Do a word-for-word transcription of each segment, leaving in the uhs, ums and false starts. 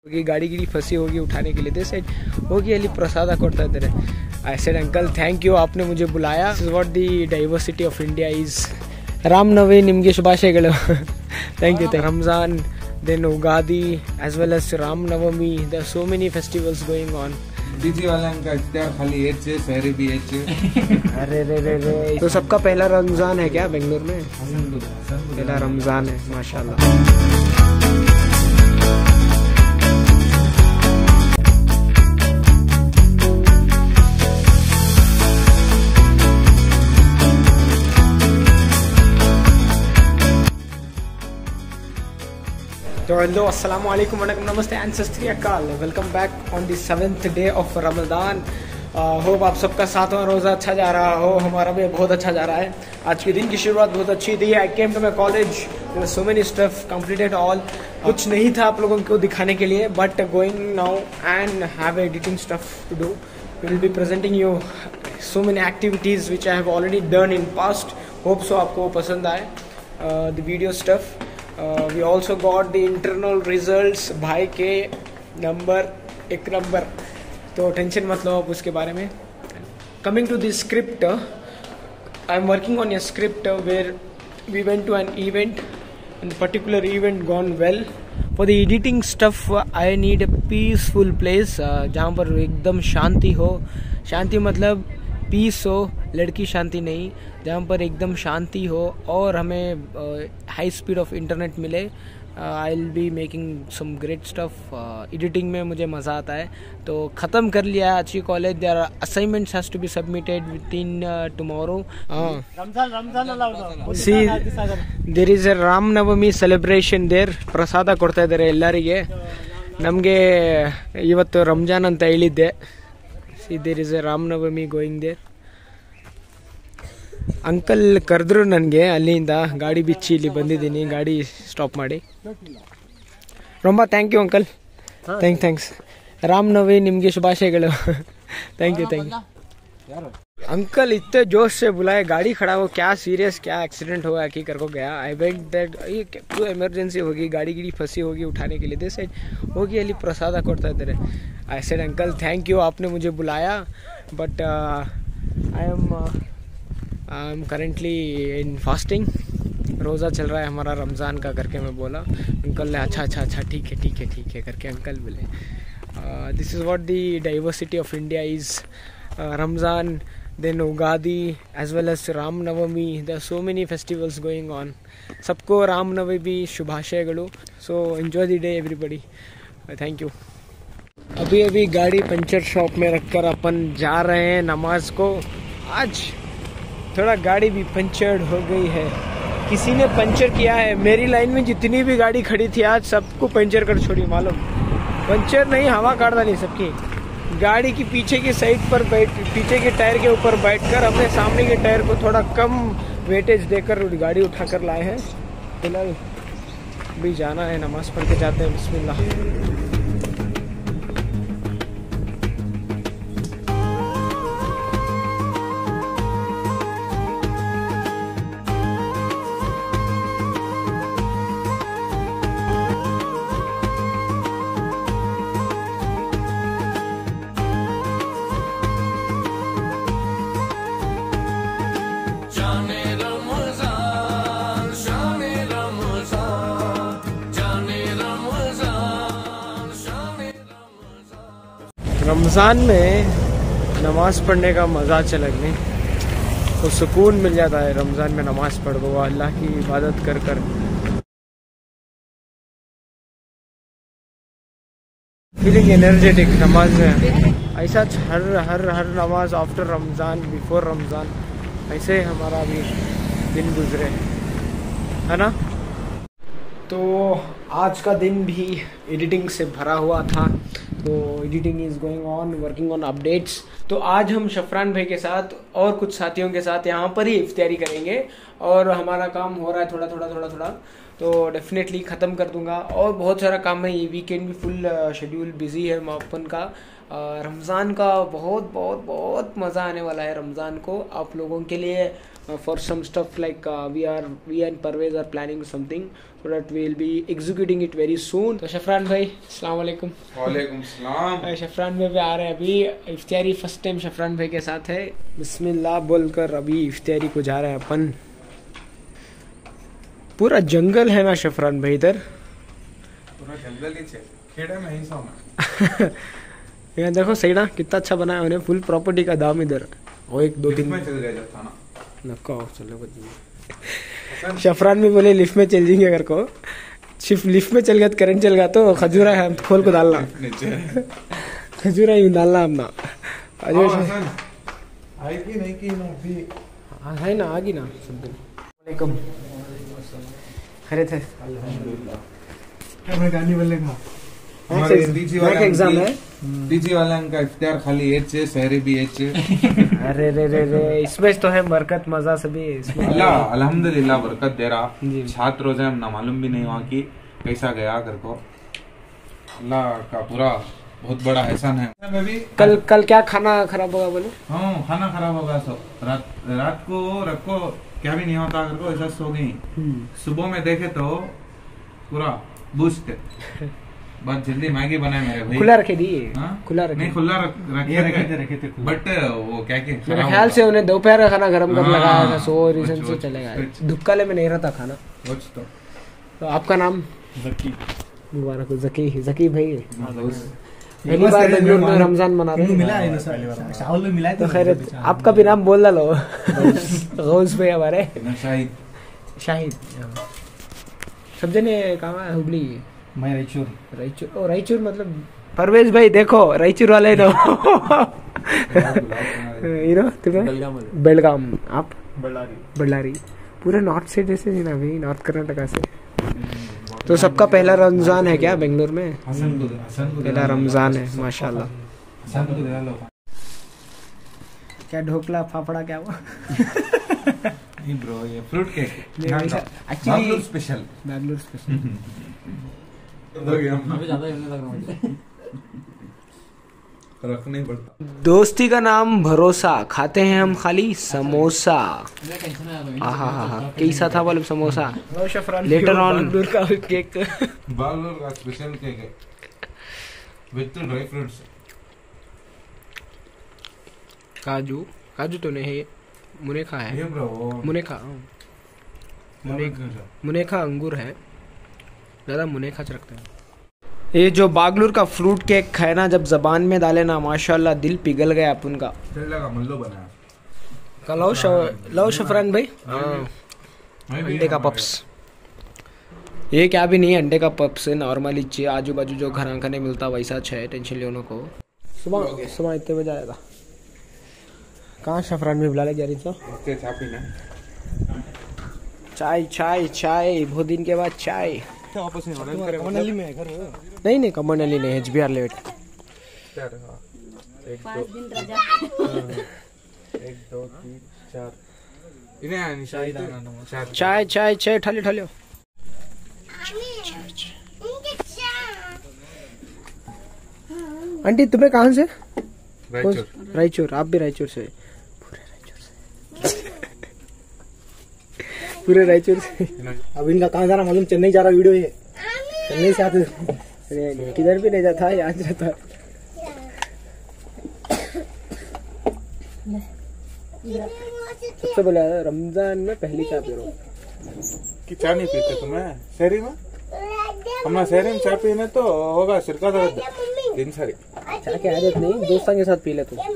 होगी गाड़ी गिड़ी फंसी होगी उठाने के लिए दे साइड होगी अली प्रसाद ಕೊಡ್ತಾ ಇದ್ದಾರೆ. I said uncle thank you आपने मुझे बुलाया. This is what the diversity of India is. Ramanavami ನಿಮಗೆ ಶುಭಾಶಯಗಳು. Thank you. Ramzan, then Ugadi as well as Ramnavami. There are so many festivals going on. डीजी वाला का क्या खाली एच है शहरी भी एच है. अरे रे रे रे तो सबका पहला रमजान है क्या बेंगलुरु में? पहला रमजान है माशाल्लाह. तो हेलो अस्सलाम वालेकुम वनकम नमस्ते एंड सत श्री अकाल. Welcome back on the seventh day of Ramzan. Hope आप सबका सातवां रोज़ा अच्छा जा रहा हो. हमारा भी बहुत अच्छा जा रहा है. आज के दिन की शुरुआत बहुत अच्छी थी. I came to my college, so many stuff completed all. कुछ नहीं था आप लोगों को दिखाने के लिए but going now and have editing stuff to do. We will be presenting you so many activities which I have already done in past. Hope so आपको पसंद आए the video stuff. Uh, we also got the internal results. भाई के number एक number, तो tension मत लो आप उसके बारे में. Coming to the script, I am working on a script where we went to an event and the particular event gone well. For the editing stuff I need a peaceful place uh, जहाँ पर एकदम शांति हो. शांति मतलब piece हो, लड़की शांति नहीं. जहाँ पर एकदम शांति हो और हमें हाई स्पीड ऑफ इंटरनेट मिले. I will be making some great stuff. Editing में मुझे मज़ा आता है. तो ख़त्म कर लिया आज की college. There are assignments has to be submitted within tomorrow. Ramzan Ramzan see there is a Ramanavami celebration there. ಪ್ರಸಾದ ಕೊಡ್ತಾ ಇದ್ದಾರೆ ಎಲ್ಲರಿಗೆ. ನಮಗೆ ಇವತ್ತು ರಂಜಾನ್ ಅಂತ ಹೇಳಿದ್ದೆ. See there is a Ramanavami going there. Uncle ಕರೆದ್ರು ನನಗೆ ಅಲ್ಲಿಂದ. ಗಾಡಿ ಬಿಚ್ಚಿ ಇಲ್ಲಿ ಬಂದಿದ್ದೀನಿ, ಗಾಡಿ ಸ್ಟಾಪ್ ಮಾಡಿ. ರೊಂಬ thank you uncle. Thank thanks. Ramanavami ನಿಮಗೆ ಶುಭಾಶಯಗಳು. Thank you thank you. Uncle इतने जोश से बुलाए, गाड़ी खड़ा हो, क्या सीरियस क्या एक्सीडेंट हुआ कि कर को गया. आई वेंट दैट ये तो इमरजेंसी होगी, गाड़ी गिड़ी फंसी होगी उठाने के लिए दे साइड होगी अली प्रसाद ಕೊಡ್ತಾ ಇದ್ದಾರೆ. I said uncle thank you आपने मुझे बुलाया but I am I am currently in fasting. रोज़ा चल रहा है हमारा रमज़ान का करके मैं बोला. अंकल ने अच्छा अच्छा अच्छा ठीक है ठीक है ठीक है करके अंकल बोले. This is what the diversity of India is. Ramzan, then Ugadi as well as Ramnavami. There are so many festivals going on. सबको Ramnavami शुभाशयಗಳು. So enjoy the day everybody. Thank you. अभी अभी गाड़ी पंचर शॉप में रखकर अपन जा रहे हैं नमाज को. आज थोड़ा गाड़ी भी पंचर्ड हो गई है. किसी ने पंचर किया है. मेरी लाइन में जितनी भी गाड़ी खड़ी थी आज सबको पंचर कर छोड़ी. मालूम पंचर नहीं, हवा काट डाली सबकी. गाड़ी की पीछे की साइड पर बैठ पीछे के टायर के ऊपर बैठकर अपने सामने के टायर को थोड़ा कम वेटेज देकर गाड़ी उठाकर लाए हैं. फिलहाल भी जाना है, नमाज पढ़ के जाते हैं. बिस्मिल्लाह. रमज़ान में नमाज़ पढ़ने का मज़ा अलग नहीं, तो सुकून मिल जाता है. रमज़ान में नमाज़ पढ़ दो, अल्लाह की इबादत कर कर फीलिंग एनर्जेटिक. नमाज में ऐसा हर हर हर नमाज आफ्टर रमज़ान बिफोर रमज़ान ऐसे हमारा भी दिन गुजरे है ना. तो आज का दिन भी एडिटिंग से भरा हुआ था. तो editing is going on, working on updates. तो आज हम शफरान भाई के साथ और कुछ साथियों के साथ यहाँ पर ही इफ्तारी करेंगे और हमारा काम हो रहा है थोड़ा थोड़ा थोड़ा थोड़ा. तो डेफिनेटली ख़त्म कर दूंगा। और बहुत सारा काम है, ये वीकेंड भी फुल शेड्यूल बिजी है अपन का। रमज़ान का बहुत बहुत बहुत मज़ा आने वाला है रमज़ान को आप लोगों के लिए। For some stuff like we are we and Parvez are planning something so that we will be executing it very soon. तो शफरान भाई अस्सलाम वालेकुम। वालेकुम सलाम। शफरान भाई भी आ रहे हैं अभी। इफ्तियारी फर्स्ट टाइम शफरान भाई के साथ है। बिस्मिल्लाह बोलकर अभी इफ्तियारी को जा रहे हैं अपन। पूरा जंगल है ना शफरान भाई इधर? पूरा जंगल ही है, खेड़े में ही सोना। यहाँ देखो सही ना कितना अच्छा बनाया उन्हें। फुल प्रॉपर्टी का दाम इधर। वो एक दो तीन में चल गया था ना। नको चलो शफरान भी बोले लिफ्ट में चल जाएंगे अगर को सिर्फ लिफ्ट में चल गया तो करंट चल गया तो खजूरा है खोल को डालना। खजूरा ही डालना अपना। आई की नहीं की ना अभी है ना आगी ना सब दिन। वालेकुम खरे थे मैं गाली बोलेगा। हमारे डीजी वाला एग्जाम है। डीजी वाला का इफ्तियार खाली एच है, सहरी भी एच है। अरे रे रे रे इसमें तो है बरकत मजा सभी इसमें। अल्लाह अल्हम्दुलिल्लाह बरकत दे रहा। जी। छात्र रोजे हम ना मालूम भी नहीं हुआ कि कैसा गया कर को। अल्लाह का पूरा बहुत बड़ा एहसान है। मैं भी कल कल क्या खाना खराब होगा बोले? हाँ खाना खराब होगा सब। रात रात को रखो क्या भी नहीं होता कर को ऐसा सो गई। सुबह में देखे तो पूरा बूस्ट बहुत जल्दी मैगी बनाए मेरे भाई। खुला रखे दिए? हाँ? खुला रखे नहीं खुला रख, रखे रखे रखे थे बट वो क्या क्या मेरे ख्याल से उन्हें दोपहर का खाना गर्म कर हाँ, लगाया था सो रीजन कुछ- से कुछ- चलेगा। कुछ। धुक्काले में नहीं रहता खाना। कुछ तो तो आपका नाम? जकी मुबारक हो जकी। जकी भाई दोस्त पहली बार बेंगलुरु में रमजान मना रहे हैं। मिला है ना शाहुल में मिला है तो खैर आपका भी नाम बोल डालो। गौस भाई हमारे शाहिद शाहिद सब जने कहाँ है? हुबली मैं रायचूर रायचूर। ओ रायचूर मतलब परवेज भाई देखो रायचूर वाले नो यू नो तुम्हें बेलगाम आप बल्लारी बल्लारी पूरे नॉर्थ से जैसे नहीं ना भाई नॉर्थ कर्नाटका से। तो सबका पहला रमजान है क्या बेंगलुरु में? हसन को हसन को पहला रमजान है माशाल्लाह। हसन को दे लो। क्या ढोकला फाफड़ा क्या हुआ? नहीं ब्रो ये फ्रूट केक नहीं, वैसा- actually- actually special Bengaluru special. रख नहीं पड़ता। दोस्ती का नाम भरोसा खाते हैं हम खाली समोसा। आहा हा हा कैसा था वाला समोसा? लेटर ऑन का केक बालोर का स्पेशल केक है विद ड्राई फ्रूट्स। काजू काजू तो नहीं है मुनेखा ये है। ब्रो मुनेखा मुनेखा मुनेखा अंगूर है ज़्यादा मुनेखा रखते हैं। ये जो बागलूर का फ्रूट केक है ना जब जबान में डाले ना माशाल्लाह दिल पिघल गया अपन का। चल लगा मल्लो बनाया। कल लो शफरान भाई मैं भी अंडे का पप्स। ये क्या भी नहीं है अंडे का पप्स है नॉर्मली चाहिए आजू बाजू जो घर आंखा नहीं मिलता वैसा है। टेंशन लेने को सुबह सुबह इतने बजे आएगा। कहाँ शफरान में बुला ले जा रही था? ओके चापी ना चाय चाय चाय बहुत दिन के बाद चाय। वापस नहीं होना कमनली में है घर नहीं नहीं कमर नली नहीं एच बी आर लेट। पाँच दिन रजा एक दो तीन चार इन्हें आनी शायद चार चाय चाय चाय ठाली ठालियो। आंटी तुम्हें कहाँ से? रायचूर। रायचूर। आप भी रायचूर से? पूरे रायचूर से पूरे रायचूर से। अब इनका कहाँ जा रहा मालूम? चेन्नई जा रहा वीडियो ये चेन्नई से आते अरे किधर भी नहीं जाता याद रहता। सबसे बोला रमजान में पहली चाय पी रहा हूँ। कि चाय नहीं पीते तुम्हें शहरी में? हमारा शहरी में चाय पीने तो होगा सिरका दर्द दिन सारी। चाय की आदत नहीं दोस्तों के साथ पी ले तू।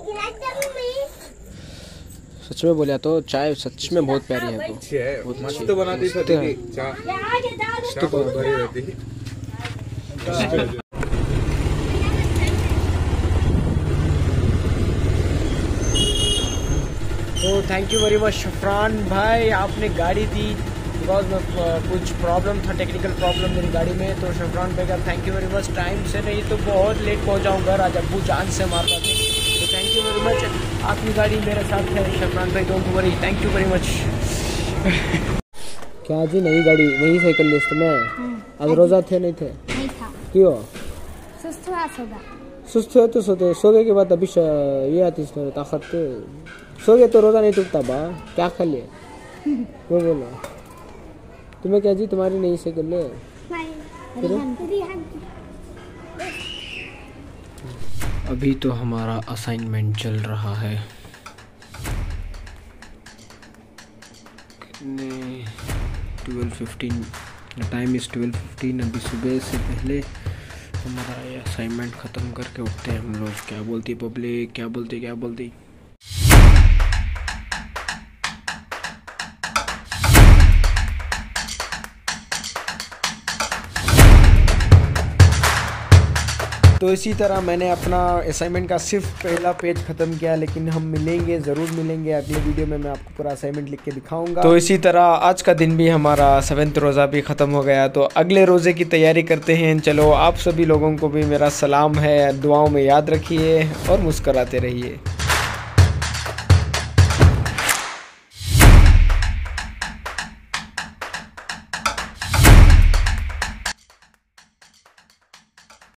सच में बोलिया तो चाय सच में बहुत प्यारी है। तो अच्छी है मस्त बनाती थी दीदी चाय। चाय बहुत बड़ी रहती। तो thank you very much Shafran भाई आपने गाड़ी दी बिकॉज में कुछ प्रॉब्लम था टेक्निकल प्रॉब्लम मेरी गाड़ी में। तो शफरान भाई का thank you very much. Time से नहीं तो बहुत लेट पहुंचाऊँ घर आज अब्बू जान से मारता थे। तो थैंक यू वेरी मच आपकी गाड़ी मेरे साथ है शफरान भाई don't worry. Thank you very much. क्या जी नई गाड़ी नई साइकिल लिस्ट में? आज रोजा थे नहीं थे? नहीं था, क्यों? सुस्त हुआ सोगा। सुस्त हो तो सोते सोगे के बाद अभी श- ये आती है ताकत। सोगे तो रोजा नहीं टूटता बा। क्या खा लिए वो बोलो। तुम्हें क्या जी तुम्हारी नई साइकिल है? रिहान रिहान अभी तो हमारा असाइनमेंट चल रहा है। कितने twelve fifteen time is twelve fifteen. अभी सुबह से पहले हमारा ये असाइनमेंट ख़त्म करके उठते हैं हम लोग। क्या बोलती पब्लिक, क्या बोलती क्या बोलती तो इसी तरह मैंने अपना असाइनमेंट का सिर्फ पहला पेज ख़त्म किया, लेकिन हम मिलेंगे, ज़रूर मिलेंगे अगले वीडियो में। मैं आपको पूरा असाइनमेंट लिख के दिखाऊंगा। तो इसी तरह आज का दिन भी हमारा सेवेंथ रोज़ा भी ख़त्म हो गया। तो अगले रोज़े की तैयारी करते हैं। चलो, आप सभी लोगों को भी मेरा सलाम है। दुआओं में याद रखिए और मुस्कराते रहिए।